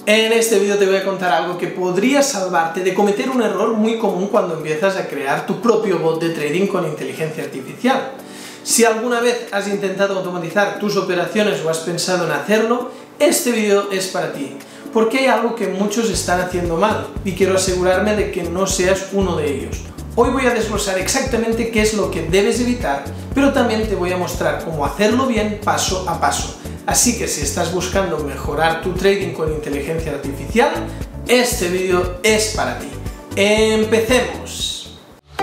En este vídeo te voy a contar algo que podría salvarte de cometer un error muy común cuando empiezas a crear tu propio bot de trading con inteligencia artificial. Si alguna vez has intentado automatizar tus operaciones o has pensado en hacerlo, este vídeo es para ti, porque hay algo que muchos están haciendo mal y quiero asegurarme de que no seas uno de ellos. Hoy voy a desglosar exactamente qué es lo que debes evitar, pero también te voy a mostrar cómo hacerlo bien paso a paso. Así que si estás buscando mejorar tu trading con inteligencia artificial, este vídeo es para ti. ¡Empecemos!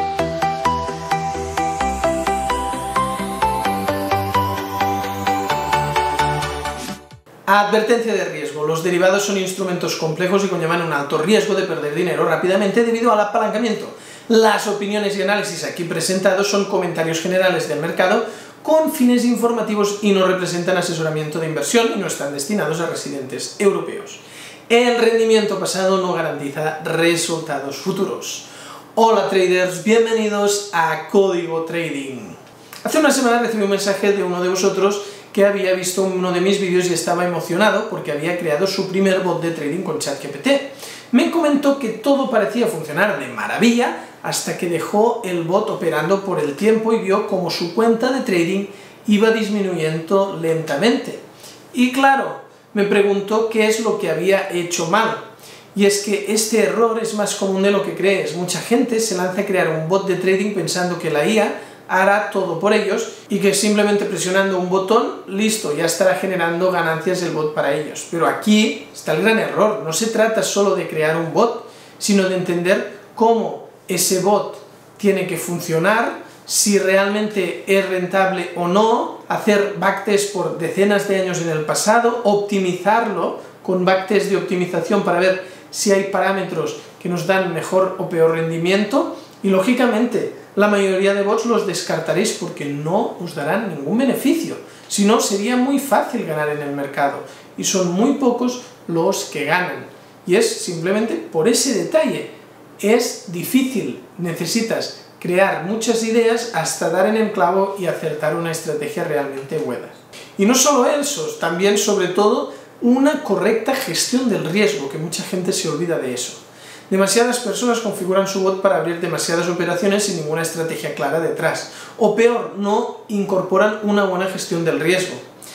Advertencia de riesgo. Los derivados son instrumentos complejos y conllevan un alto riesgo de perder dinero rápidamente debido al apalancamiento. Las opiniones y análisis aquí presentados son comentarios generales del mercado con fines informativos y no representan asesoramiento de inversión y no están destinados a residentes europeos. El rendimiento pasado no garantiza resultados futuros. Hola traders, bienvenidos a Código Trading. Hace una semana recibí un mensaje de uno de vosotros que había visto uno de mis vídeos y estaba emocionado porque había creado su primer bot de trading con ChatGPT. Me comentó que todo parecía funcionar de maravilla hasta que dejó el bot operando por el tiempo y vio cómo su cuenta de trading iba disminuyendo lentamente. Y claro, me preguntó qué es lo que había hecho mal. Y es que este error es más común de lo que crees. Mucha gente se lanza a crear un bot de trading pensando que la IA hará todo por ellos y que simplemente presionando un botón, listo, ya estará generando ganancias el bot para ellos. Pero aquí está el gran error. No se trata solo de crear un bot, sino de entender cómo ese bot tiene que funcionar, si realmente es rentable o no, hacer backtest por decenas de años en el pasado, optimizarlo con backtest de optimización para ver si hay parámetros que nos dan mejor o peor rendimiento y, lógicamente, la mayoría de bots los descartaréis porque no os darán ningún beneficio. Si no, sería muy fácil ganar en el mercado y son muy pocos los que ganan. Y es simplemente por ese detalle. Es difícil, necesitas crear muchas ideas hasta dar en el clavo y acertar una estrategia realmente buena. Y no solo eso, también sobre todo una correcta gestión del riesgo, que mucha gente se olvida de eso. Demasiadas personas configuran su bot para abrir demasiadas operaciones sin ninguna estrategia clara detrás. O peor, no incorporan una buena gestión del riesgo.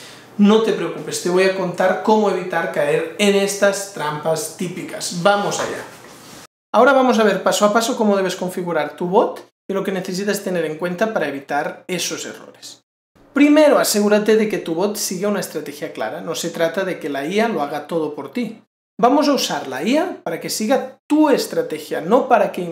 No te preocupes, te voy a contar cómo evitar caer en estas trampas típicas. ¡Vamos allá! Ahora vamos a ver paso a paso cómo debes configurar tu bot y lo que necesitas tener en cuenta para evitar esos errores. Primero, asegúrate de que tu bot siga una estrategia clara. No se trata de que la IA lo haga todo por ti. Vamos a usar la IA para que siga tu estrategia, no para que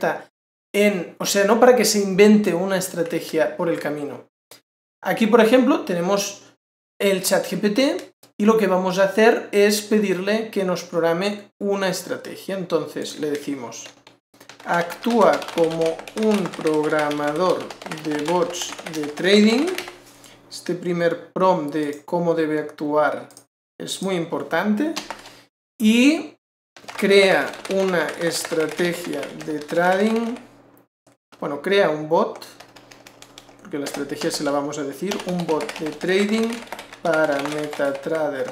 no para que se invente una estrategia por el camino. Aquí, por ejemplo, tenemos el ChatGPT y lo que vamos a hacer es pedirle que nos programe una estrategia. Entonces le decimos: actúa como un programador de bots de trading. Este primer prompt de cómo debe actuar es muy importante. Y crea una estrategia de trading, bueno, crea un bot, porque la estrategia se la vamos a decir, un bot de trading para MetaTrader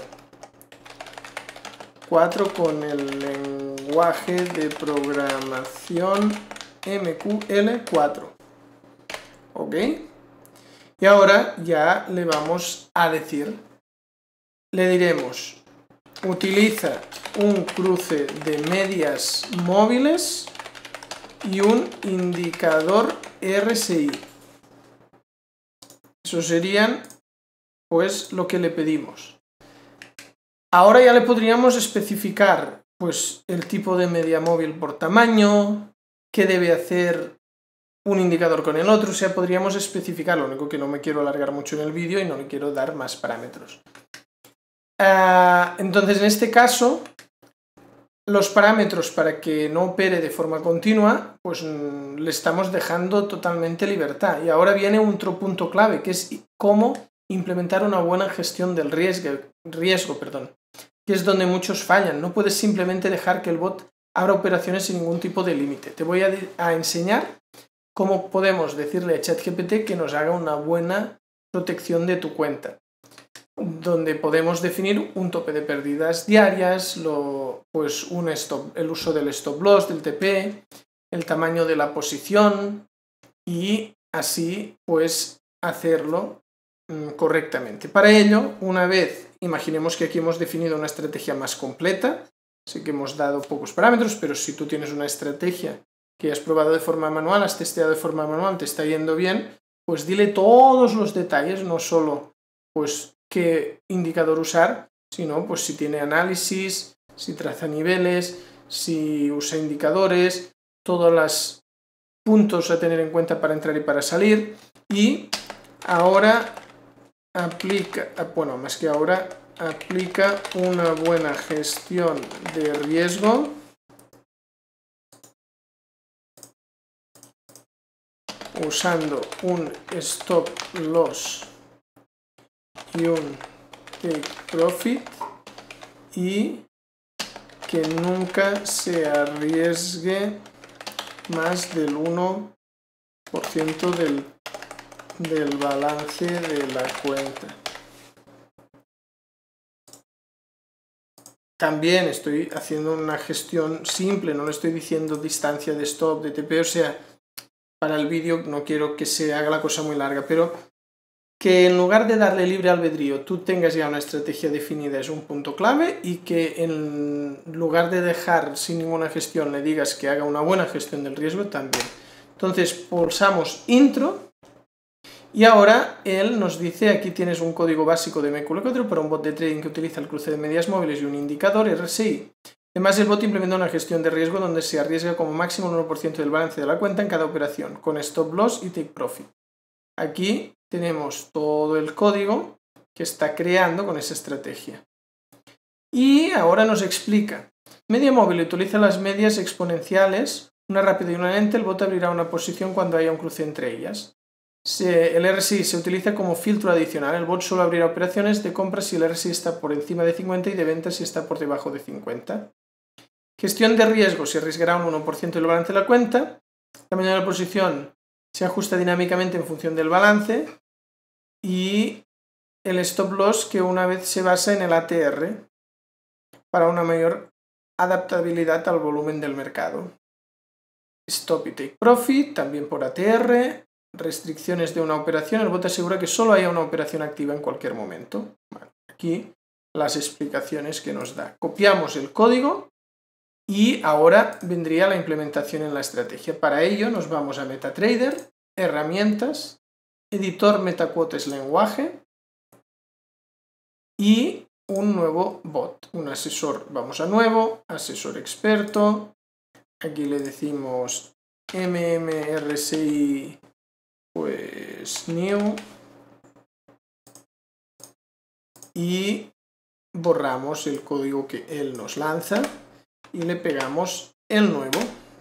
4 con el lenguaje de programación MQL4. ¿Ok? Y ahora ya le vamos a decir, le diremos: utiliza un cruce de medias móviles y un indicador RSI. Eso serían, pues, lo que le pedimos. Ahora ya le podríamos especificar, pues, el tipo de media móvil por tamaño, qué debe hacer un indicador con el otro. O sea, podríamos especificar, lo único que no me quiero alargar mucho en el vídeo y no le quiero dar más parámetros. Entonces, en este caso, los parámetros para que no opere de forma continua, pues le estamos dejando totalmente libertad. Y ahora viene otro punto clave, que es cómo implementar una buena gestión del riesgo, que es donde muchos fallan. No puedes simplemente dejar que el bot abra operaciones sin ningún tipo de límite. Te voy a enseñar cómo podemos decirle a ChatGPT que nos haga una buena protección de tu cuenta. donde podemos definir un tope de pérdidas diarias, pues el uso del stop loss, del TP, el tamaño de la posición y así pues hacerlo correctamente. Para ello, una vez, imaginemos que aquí hemos definido una estrategia más completa, sé que hemos dado pocos parámetros, pero si tú tienes una estrategia que has probado de forma manual, has testeado de forma manual, te está yendo bien, pues dile todos los detalles, no solo pues qué indicador usar, sino pues si tiene análisis, si traza niveles, si usa indicadores, todos los puntos a tener en cuenta para entrar y para salir, y ahora aplica una buena gestión de riesgo usando un stop loss y un take profit y que nunca se arriesgue más del 1% del balance de la cuenta. También estoy haciendo una gestión simple, no le estoy diciendo distancia de stop, de TP, o sea, para el vídeo no quiero que se haga la cosa muy larga, pero que en lugar de darle libre albedrío tú tengas ya una estrategia definida es un punto clave, y que en lugar de dejar sin ninguna gestión le digas que haga una buena gestión del riesgo también. Entonces pulsamos intro y ahora él nos dice, aquí tienes un código básico de MQ4 para un bot de trading que utiliza el cruce de medias móviles y un indicador RSI. Además, el bot implementa una gestión de riesgo donde se arriesga como máximo el 1% del balance de la cuenta en cada operación, con stop loss y take profit. Aquí tenemos todo el código que está creando con esa estrategia. Y ahora nos explica. Media móvil utiliza las medias exponenciales, una rápida y una lenta. El bot abrirá una posición cuando haya un cruce entre ellas. El RSI se utiliza como filtro adicional. El bot solo abrirá operaciones de compra si el RSI está por encima de 50 y de venta si está por debajo de 50. Gestión de riesgo, se arriesgará un 1% del balance de la cuenta. Tamaño de la posición se ajusta dinámicamente en función del balance. Y el stop loss, que una vez se basa en el ATR para una mayor adaptabilidad al volumen del mercado. Stop y take profit, también por ATR. Restricciones de una operación, el bot asegura que solo haya una operación activa en cualquier momento. Bueno, aquí las explicaciones que nos da. Copiamos el código y ahora vendría la implementación en la estrategia. Para ello nos vamos a MetaTrader, herramientas, editor MetaQuotes lenguaje y un nuevo bot, un asesor. Vamos a nuevo, asesor experto, aquí le decimos MMRSI pues new y borramos el código que él nos lanza y le pegamos el nuevo.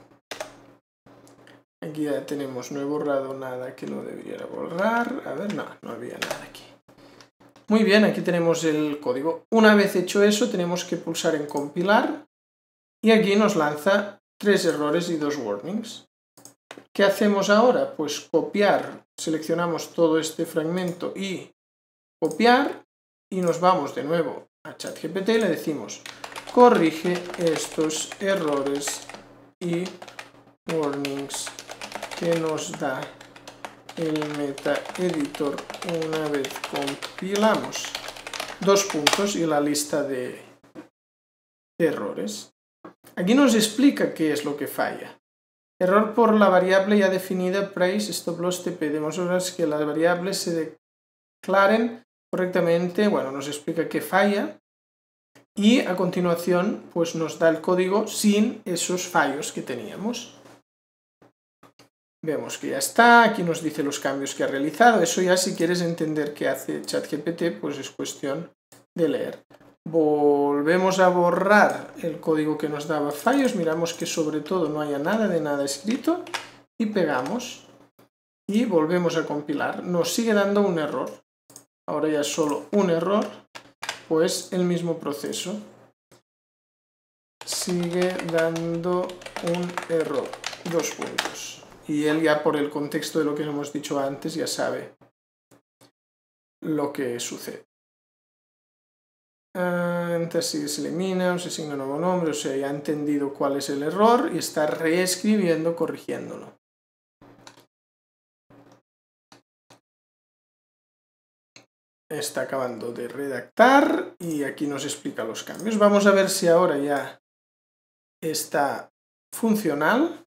Aquí ya tenemos, no he borrado nada que no debiera borrar. A ver, no había nada aquí. Muy bien, aquí tenemos el código. Una vez hecho eso, tenemos que pulsar en compilar y aquí nos lanza 3 errores y 2 warnings. ¿Qué hacemos ahora? Pues copiar, seleccionamos todo este fragmento y copiar y nos vamos de nuevo a ChatGPT y le decimos corrige estos errores y warnings que nos da el MetaEditor una vez compilamos. 2 puntos y la lista de errores. Aquí nos explica qué es lo que falla. Error por la variable ya definida price stop loss TP. Debemos ver que las variables se declaren correctamente. Bueno, nos explica qué falla y a continuación pues nos da el código sin esos fallos que teníamos. Vemos que ya está, aquí nos dice los cambios que ha realizado. Eso ya, si quieres entender qué hace ChatGPT, pues es cuestión de leer. Volvemos a borrar el código que nos daba fallos, miramos que sobre todo no haya nada de nada escrito y pegamos y volvemos a compilar. Nos sigue dando un error, ahora ya es solo un error, pues el mismo proceso. Sigue dando un error, 2 puntos. Y él ya, por el contexto de lo que hemos dicho antes, ya sabe lo que sucede. Entonces se elimina, se asigna un nuevo nombre, o sea, ya ha entendido cuál es el error y está reescribiendo, corrigiéndolo. Está acabando de redactar y aquí nos explica los cambios. Vamos a ver si ahora ya está funcional.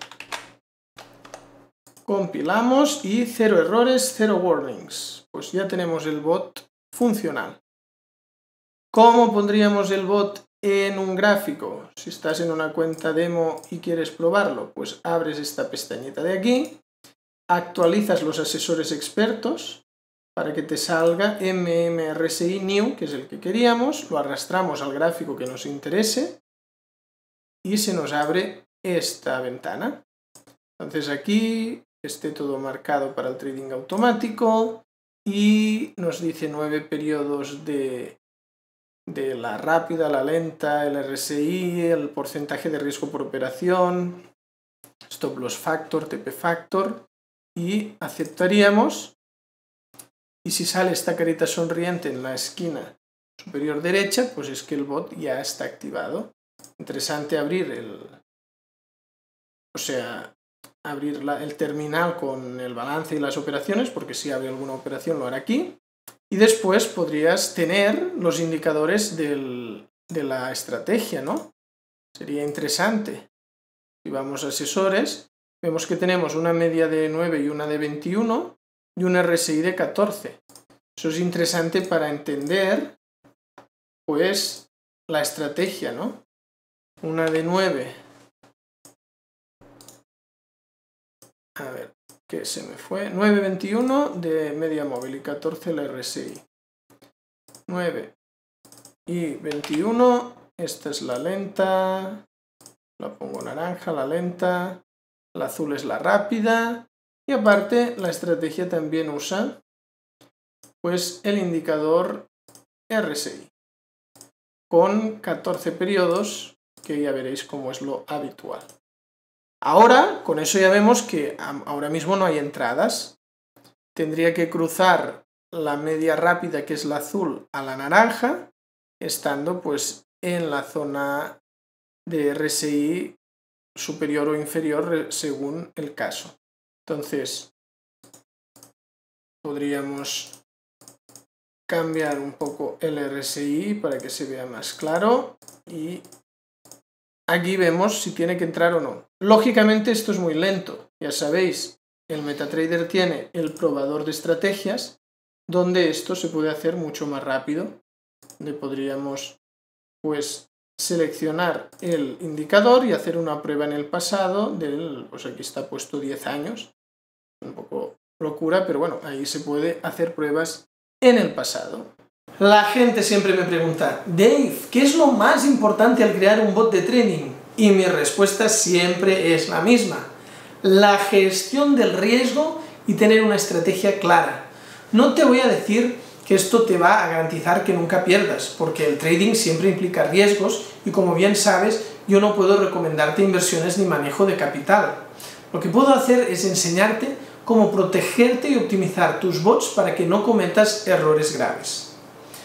Compilamos y 0 errores, 0 warnings. Pues ya tenemos el bot funcional. ¿Cómo pondríamos el bot en un gráfico? Si estás en una cuenta demo y quieres probarlo, pues abres esta pestañita de aquí, actualizas los asesores expertos para que te salga MMRSI New, que es el que queríamos, lo arrastramos al gráfico que nos interese y se nos abre esta ventana. Entonces aquí esté todo marcado para el trading automático y nos dice 9 periodos de la rápida, la lenta, el RSI, el porcentaje de riesgo por operación, stop loss factor, TP factor, y aceptaríamos. Y si sale esta carita sonriente en la esquina superior derecha, pues es que el bot ya está activado. Interesante abrir el terminal con el balance y las operaciones, porque si abre alguna operación lo hará aquí. Y después podrías tener los indicadores de la estrategia, ¿no? Sería interesante. Si vamos a asesores, vemos que tenemos una media de 9 y una de 21 y un RSI de 14. Eso es interesante para entender, pues, la estrategia, ¿no? Una de 9. A ver, ¿qué se me fue? 9.21 de media móvil y 14 el RSI. 9 y 21, esta es la lenta, la pongo naranja, la lenta, la azul es la rápida, y aparte la estrategia también usa pues el indicador RSI con 14 periodos, que ya veréis cómo es lo habitual. Ahora, con eso ya vemos que ahora mismo no hay entradas. Tendría que cruzar la media rápida, que es la azul, a la naranja, estando pues en la zona de RSI superior o inferior según el caso. Entonces, podríamos cambiar un poco el RSI para que se vea más claro y aquí vemos si tiene que entrar o no. Lógicamente esto es muy lento, ya sabéis, el MetaTrader tiene el probador de estrategias donde esto se puede hacer mucho más rápido, donde podríamos pues seleccionar el indicador y hacer una prueba en el pasado pues aquí está puesto 10 años, un poco locura, pero bueno, ahí se puede hacer pruebas en el pasado. La gente siempre me pregunta, Dave, ¿qué es lo más importante al crear un bot de trading? Y mi respuesta siempre es la misma: la gestión del riesgo y tener una estrategia clara. No te voy a decir que esto te va a garantizar que nunca pierdas, porque el trading siempre implica riesgos y, como bien sabes, yo no puedo recomendarte inversiones ni manejo de capital. Lo que puedo hacer es enseñarte cómo protegerte y optimizar tus bots para que no cometas errores graves.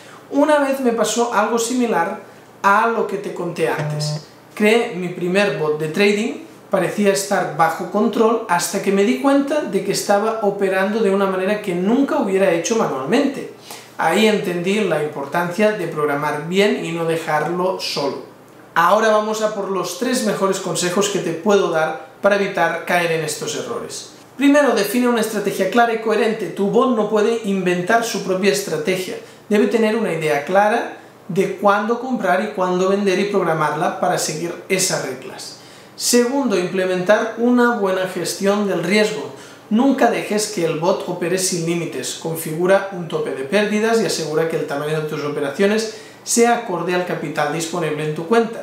Una vez me pasó algo similar a lo que te conté antes. Creé mi primer bot de trading, parecía estar bajo control hasta que me di cuenta de que estaba operando de una manera que nunca hubiera hecho manualmente. Ahí entendí la importancia de programar bien y no dejarlo solo. Ahora vamos a por los 3 mejores consejos que te puedo dar para evitar caer en estos errores. Primero, define una estrategia clara y coherente. Tu bot no puede inventar su propia estrategia. Debe tener una idea clara de cuándo comprar y cuándo vender y programarla para seguir esas reglas. Segundo, implementar una buena gestión del riesgo. Nunca dejes que el bot opere sin límites. Configura un tope de pérdidas y asegura que el tamaño de tus operaciones sea acorde al capital disponible en tu cuenta.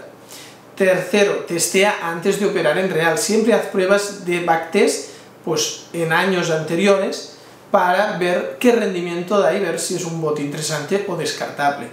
Tercero, testea antes de operar en real. Siempre haz pruebas de backtest pues en años anteriores para ver qué rendimiento da y ver si es un bot interesante o descartable.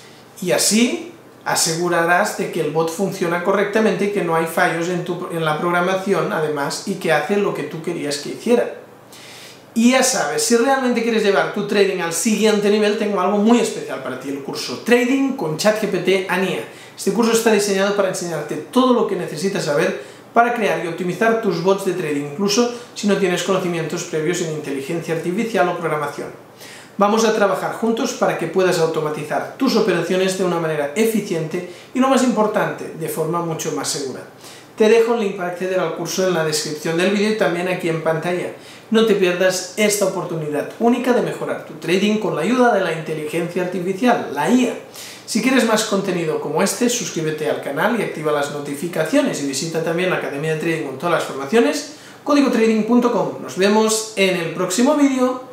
Y así asegurarás de que el bot funciona correctamente y que no hay fallos en la programación, además, y que hace lo que tú querías que hiciera. Y ya sabes, si realmente quieres llevar tu trading al siguiente nivel, tengo algo muy especial para ti, el curso Trading con ChatGPT ANIA. Este curso está diseñado para enseñarte todo lo que necesitas saber para crear y optimizar tus bots de trading, incluso si no tienes conocimientos previos en inteligencia artificial o programación. Vamos a trabajar juntos para que puedas automatizar tus operaciones de una manera eficiente y, lo más importante, de forma mucho más segura. Te dejo el link para acceder al curso en la descripción del vídeo y también aquí en pantalla. No te pierdas esta oportunidad única de mejorar tu trading con la ayuda de la inteligencia artificial, la IA. Si quieres más contenido como este, suscríbete al canal y activa las notificaciones y visita también la Academia de Trading con todas las formaciones, códigotrading.com. Nos vemos en el próximo vídeo.